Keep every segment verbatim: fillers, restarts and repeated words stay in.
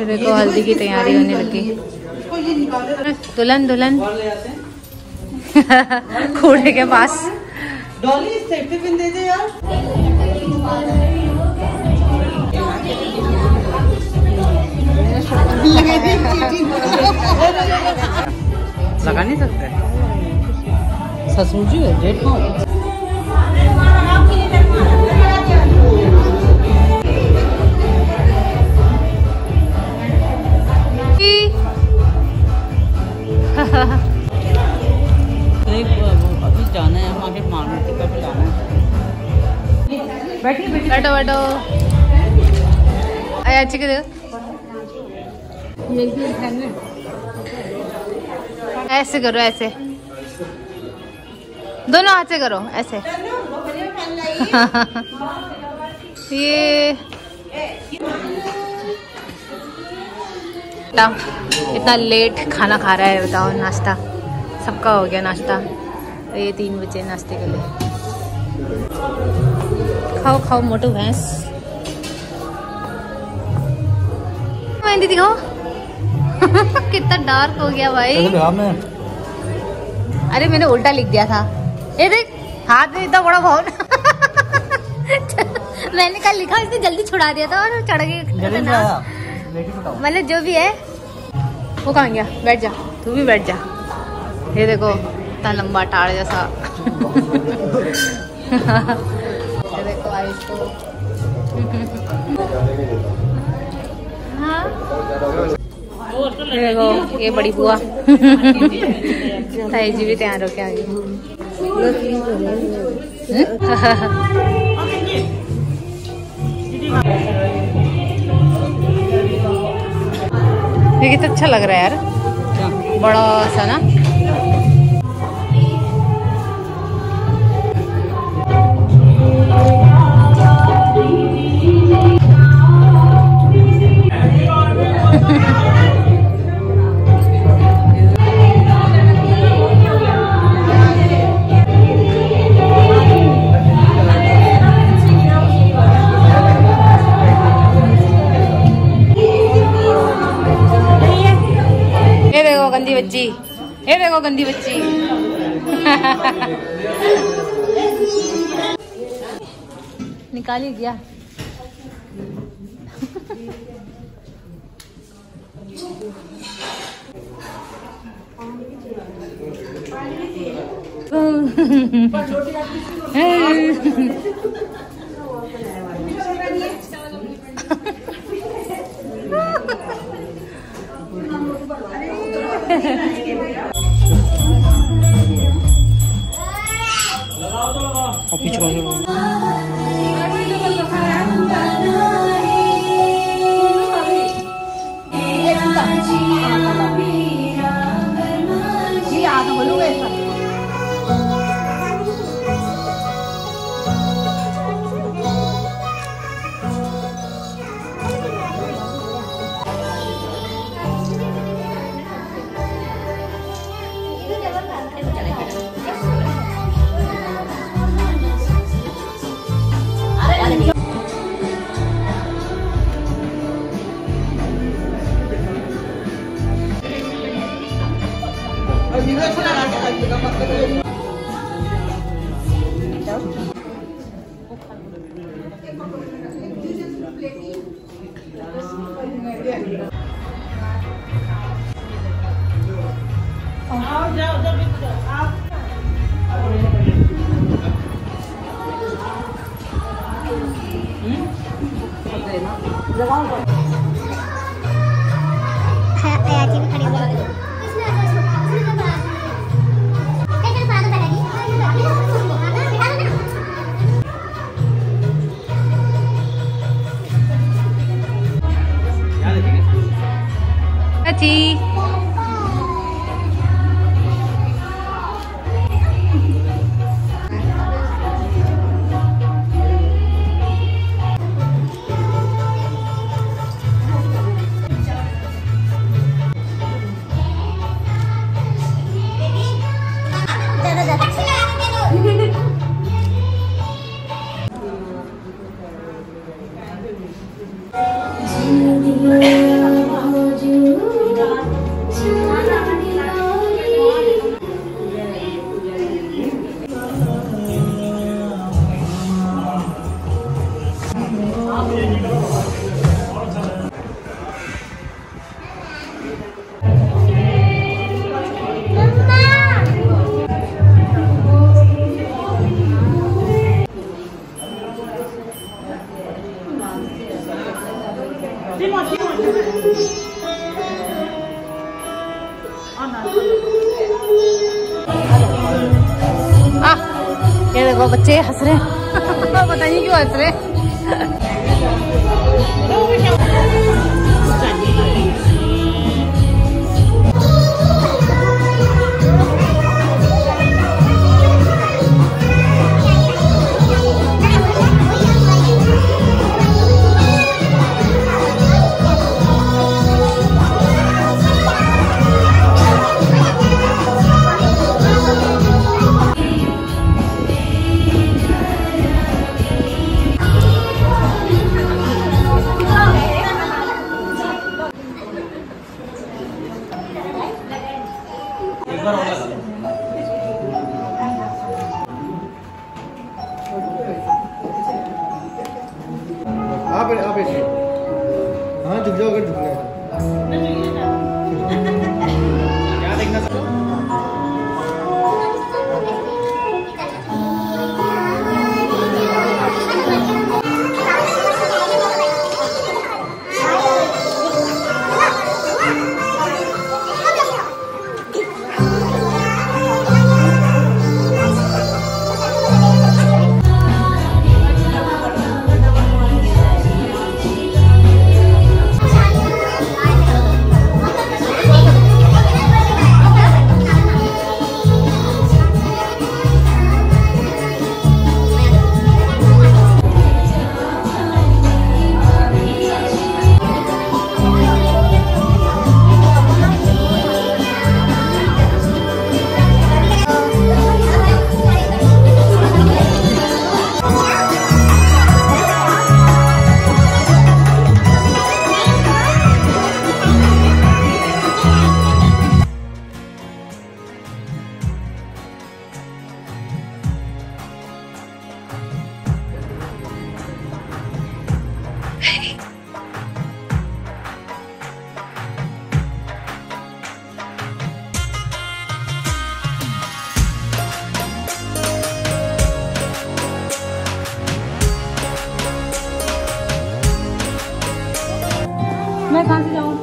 ये देखो हल्दी की तैयारी होने लगी। दुल्हन दुल्हन कूड़े के पास। डॉली सेफ्टी पिन दे दे यार। लगा नहीं सकते ससुर जी डेट कौन। अभी जाना है मार्केट मार्केट पे जाना है। बैठिए बैठो बैठो। आया अच्छी के ऐसे करो, ऐसे दोनों हाथ से करो ऐसे। ये इतना लेट खाना खा रहा है बताओ। नाश्ता सबका हो गया नाश्ता, तो ये तीन बजे नाश्ते के लिए। खाओ खाओ मोटू भैंस। मेहंदी दिखाओ। कितना डार्क हो गया भाई। अरे मैंने उल्टा लिख दिया था। ये देख हाथ में इतना बड़ा भाव। मैंने कल लिखा, इसने जल्दी छुड़ा दिया था और चढ़ गया। मतलब जो भी है वो कहाँ गया। बैठ जा, तू भी बैठ जा। ये देखो इतना लंबा टाड़ जैसा। ये देखो आयुष को। हाँ ये देखो ये बड़ी बुआ। ताई जी भी तैयार होके आ गई। ये कितना अच्छा लग रहा है यार, बड़ा सा ना। गंदी बच्ची, ये देखो गंदी बच्ची। निकाली गया। वो बच्चे हंस रहे हैं पता नहीं क्यों हंस रहे हैं। आप आप ऐसे हाँ झुक जाओ अगर झुकना है क्या देखना मैं कहाँ से जाऊँ?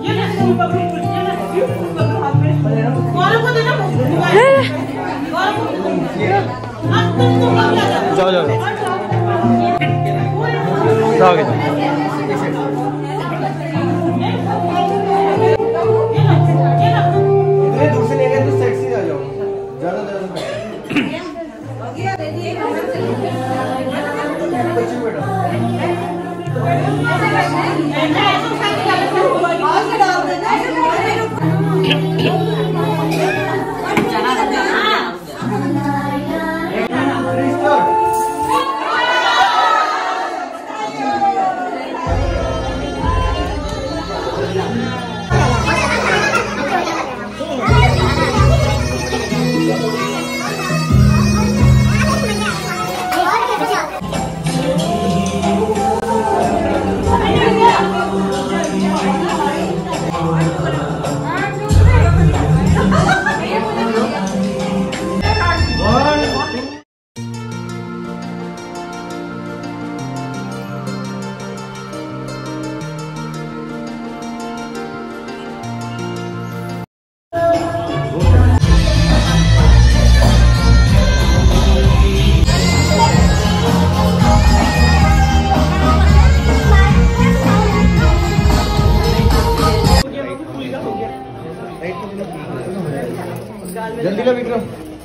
जाओ जाओ जाओगे इतने दूर से लेंगे तो सेक्सी आ जाओ ज्यादा ज्यादा जल्दी का विक्रम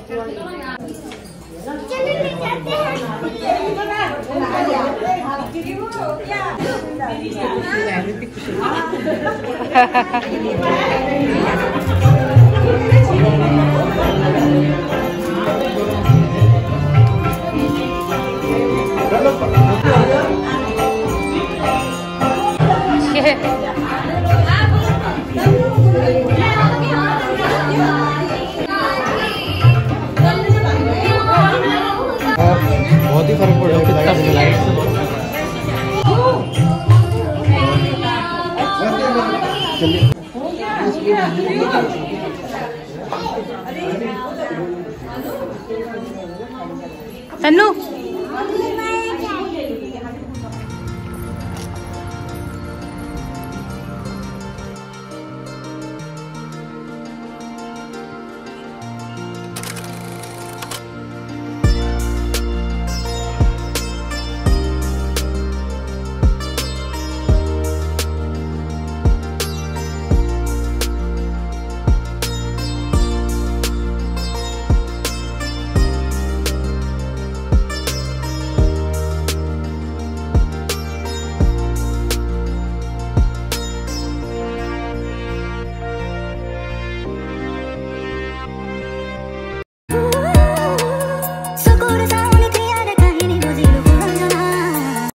बहुत ही फर्क पड़ रहा है लाइट तन्नू